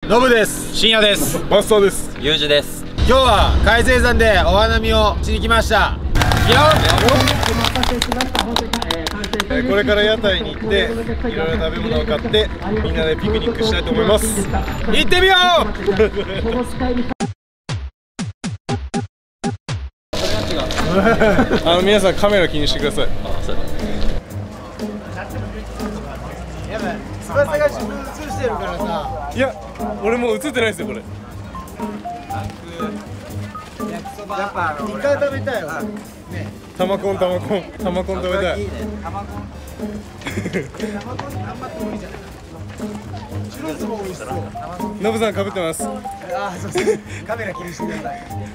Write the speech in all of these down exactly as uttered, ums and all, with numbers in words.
ノブです。 深夜です。 マスターです。 ユージです。 今日は海鮮山でお花見をしに来ました。いやこれから屋台に行っていろいろ食べ物を買ってみんなでピクニックしたいと思います。 行ってみよう。 あの皆さんカメラ気にしてください。 やばい、翼が自分映してるからさ。 いや、俺もう映ってないですよこれ。 やっぱイカ食べたいよ。ね。 タマコンタマコンタマコン食べたい。 タマコン。タマコンあんま得意じゃない。チュロスも美味しそう。 ノブさん被ってます。 ああ、そうです。カメラ気にしてください。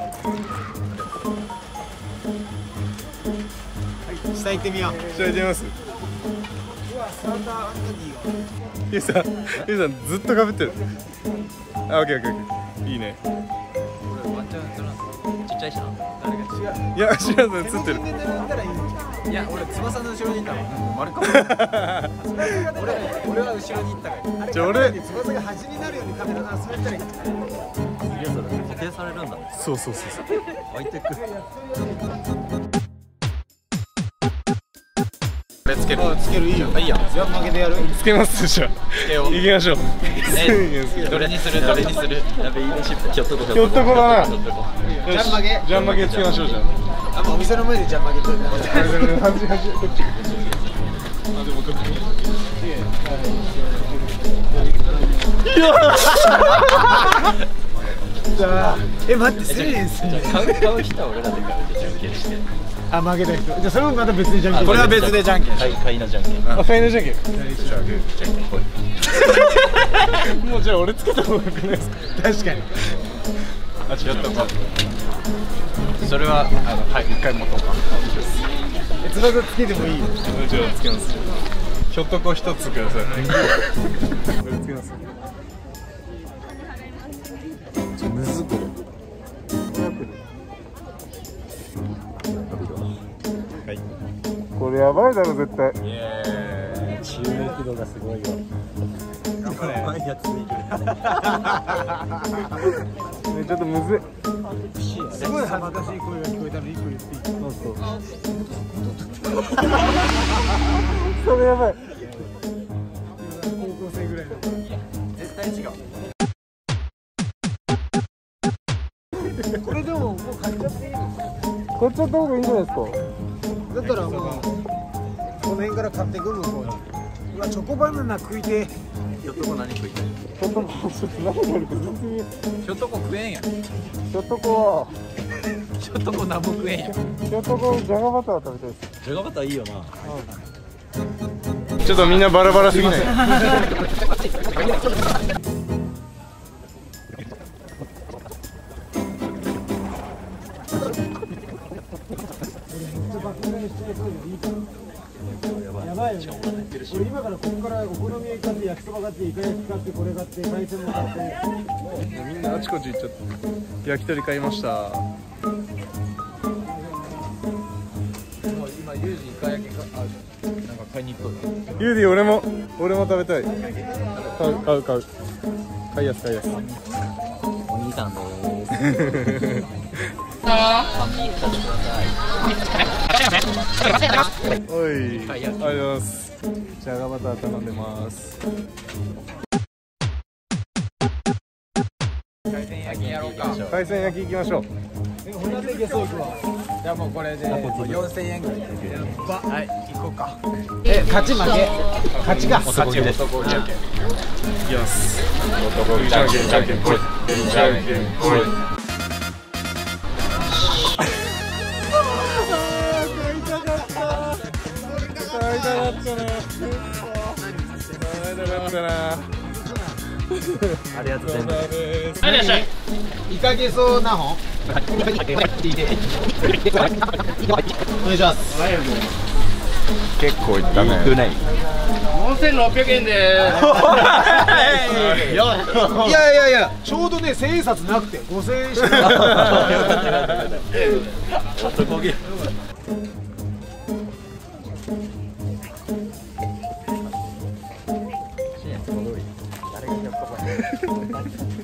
下行ってみよう。 下行ってみます。 うわ、サンダーアントニーよ。 ゆうさん、ゆうさんずっと被ってる。あ、オッケーオッケーオッケー。いいね。 これワンチャン映らんぞ。ちっちゃいしな。誰が違う。 いや、知らんぞ映ってる。 いや、俺翼の後ろにいたわ。丸かも。俺、俺は後ろに行ったから。 じゃあ俺翼が端になるようにカメラな、そうやったらいい。 いや、それ固定されるんだ。 そうそうそうそう。 置いてく。 これつける。つける、いいよ。いいや。じゃあ負けてやる。 つけますじゃあ。 つけよう。 行きましょう。 どれにするどれにする。やべ、いいね、シップ。ひょっとこ。 ひょっとこだな。 ジャン負け。 ジャン負けつけましょうじゃあ。あ、もうお店の前でジャン負けとる。 あ。はじはじこっち。あ、でもこっち。 じゃあ、え、待って、失礼です。 買う買う人は俺らで買うでじゃんけんして。 あ、負けた人。じゃあそれもまた別にじゃんけん。 これは別でじゃんけん。はい、買いのじゃんけん。 あ、買いのじゃんけん。 じゃんけんぽい。 もうじゃあ俺つけた方がよくないですか。 確かに。 あ、違ったか。 それはあのはい一回持とうか。 え、翼つけてもいいよ。 じゃあつけます。ひょっとこ一つください。これつけます。 むずこれ。 はい。これやばいだろ絶対。 イエーイ。注目度がすごいよ。やばいやついる。 ね、ちょっとむずい。 すごい恥ずかしい声が聞こえたのに一個言っていい。 そうそう。それやばい。 高校生ぐらいの。 絶対違う。 これでももう買っちゃっていいの？ 買っちゃった方がいいんじゃないですか。 だったらもうこの辺から買ってくるの。うわ、チョコバナナ食いて。 ひょっとこ何食いたい？ ちょっともうちょっと何があるか全然。 ひょっとこ食えんやん。ひひょっとこは。 ょっとこ何も食えんやん。 ひょっとこじゃがバター食べたいです。 じゃがバターいいよな。 ちょっとみんなバラバラすぎない。 やばいよね。俺今からここからお好み焼き買って焼きそば買ってイカ焼き買ってこれ買って海鮮も買って。 みんなあちこち行っちゃって。焼き鳥買いました。 今ユージイカ焼きかあなんか買いに行っとる。 ユーディ俺も俺も食べたい。買う買う買う。買いやす買いやす。 お兄さんでーす。 おい、ありがとうございます。じゃがバター頼んでます。 海鮮焼きやろうか。 海鮮焼き行きましょう。 え、ホタテいけそうくわ。 じゃあもうこれでよんせんえんぐらい。はい行こうか。 え、勝ち負け。勝ちが。 勝ち男じゃんけん。 行きます。 男じゃんけんじゃんけんぽい。じゃんけんぽい。 買いたかったな。買いたかったな。 ありがとうございます。 はい、いらっしゃい。イカゲソ何本？お願いします。 結構いったね。 よんせんろっぴゃくえんでーす。 いやいやいや、ちょうどね、千円札なくてごせんえんしかなかった。 男気。誰がひょっとこ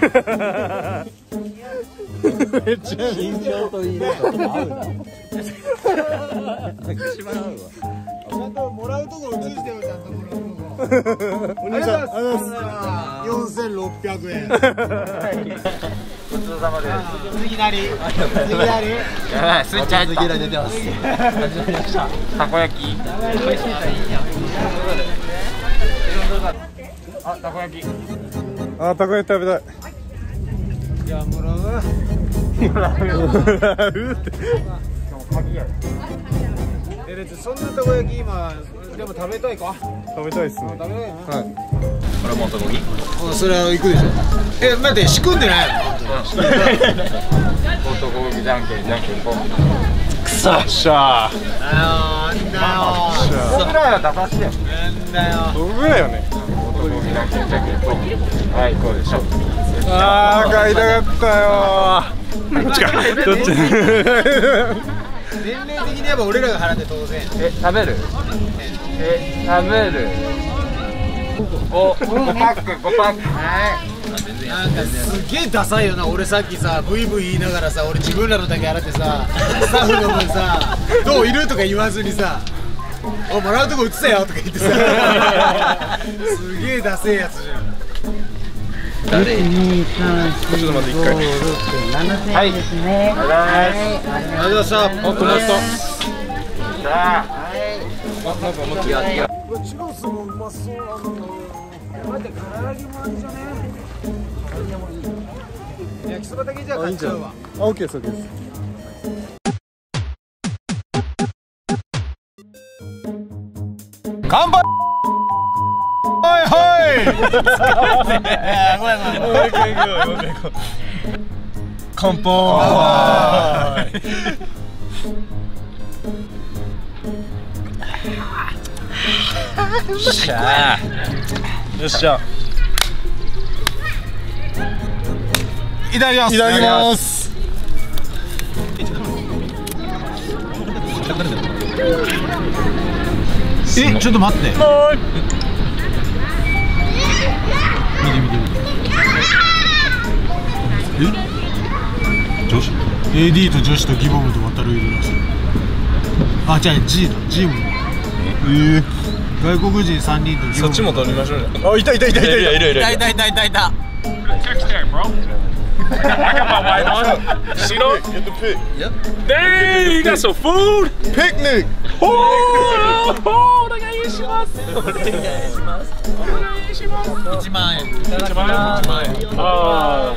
めっちゃ緊張といいね。合うな。一番合うわ。 ちゃんともらうとこ映してよ、ちゃんともらうとこ。 お兄さん、ありがとうございます。 よんせんろっぴゃくえん。 ごちそうさまです。 次なり。次なり。 やばい、スイッチ入った。出てます。始まりました。たこ焼き。美味しいじゃん、いいや。あ、たこ焼き。 あ、たこ焼き食べたい。 じゃあもらう。 もらうって。 え、だってそんなたこ焼き今でも食べたいか。 食べたいっすね。 食べたいな。 はい。 これも男気。 あ、それは行くでしょ。え、待って仕組んでないの。 男気じゃんけんじゃんけんぽん。 くそっしゃー。 あー、なんだよ。 僕らは出させてよ。 なんだよ。 僕らよね。 男気じゃんけんじゃんけんぽん。はい、こうでしょ。 あー、買いたかったよー。どっちか。どっち。 年齢的にやっぱ俺らが払って当然。 え、食べる？え、食べる？お、ごパック、ごパック。はい。 なんかすげえダサいよな。俺さっきさブイブイ言いながらさ、俺自分らのだけ払ってさ、スタッフの分さどういるとか言わずにさ、おもらうとこ映せよとか言ってさ、すげえダセえやつじゃん。 誰？ ちょっと待って一回。 はい。ですね。 ありがとうございました。 あ、止まった。 さあ。 あ、なんかもっとやってや。 チュロスもうまそうなの。待って、唐揚げもあるじゃね。焼きそばだけじゃ買っちゃうわ。 あ、オッケーです、オッケーです。 乾杯。はいはい。ごめんごめん。 もう一回行こう、もう一回行こう。乾杯。よっしゃー。よっしゃ。 いただきます。 いただきます。 え、ちょっと待って。 はい。 見て見て見て。え？女子？ エーディー と女子とギボムと渡るいるらしい。あ、じゃあ G だ。G も。ええ。外国人さんにんとギボム。 そっちも取りましょうね。あ、いたいたいたいたいたいたいたいた。 いたいたいたいた。 I got my wife on. She don't. Get the pic. Dang, you got some food. Picnic. Oh, oh, お願いします。お願いします。お願いします。 いちまんえん。 いちまん円。ああ。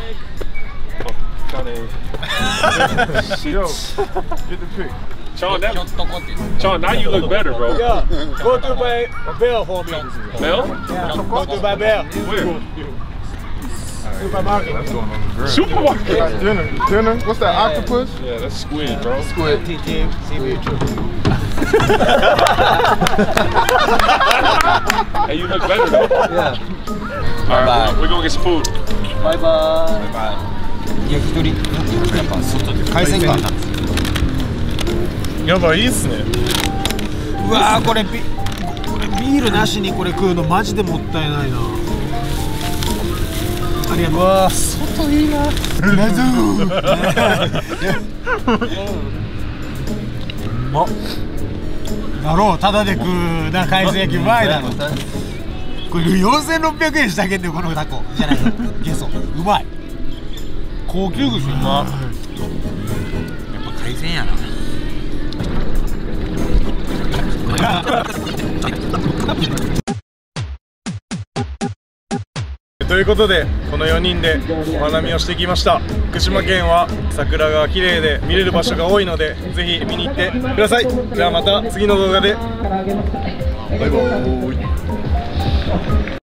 Yo, get the pic. Sean, that, Sean, now you look better, bro. Yeah, go to buy a bear for me. Mel? Yeah, go to buy bear. Where? Supermarket. Supermarket. Dinner. Dinner. What's that? Octopus? Yeah, that's squid, bro. Squid. T T. Seafood. Hey, you look better, though. Yeah. All right, we're gonna get some food. バイバイ。バイバイ。焼き鳥。やっぱ外で海鮮かな。 やばい、いいっすね。 うわー、これビこれビールなしにこれ食うのマジでもったいないな。ありがとう。うわー、外いいな。レズー。うまっ。だろう、ただで食うな海鮮焼きうまいだろ。これよんせんろっぴゃくえんしたけんね、このタコじゃないゲソ。うまい。高級串うまっ。 やっぱ海鮮やな。 ということでこのよにんでお花見をしてきました。福島県は桜が綺麗で見れる場所が多いのでぜひ見に行ってください。ではまた次の動画でバイバーイ。